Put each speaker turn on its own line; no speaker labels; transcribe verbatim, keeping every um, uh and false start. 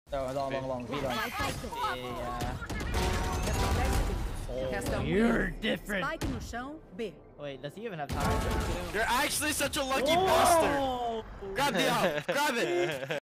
Long, long, long, long. V long. Yeah.
Oh, you're different.
Spike no chão, B.
Wait, does he even have time?
You're actually such a lucky
Whoa!
bastard. Grab the op. Grab it.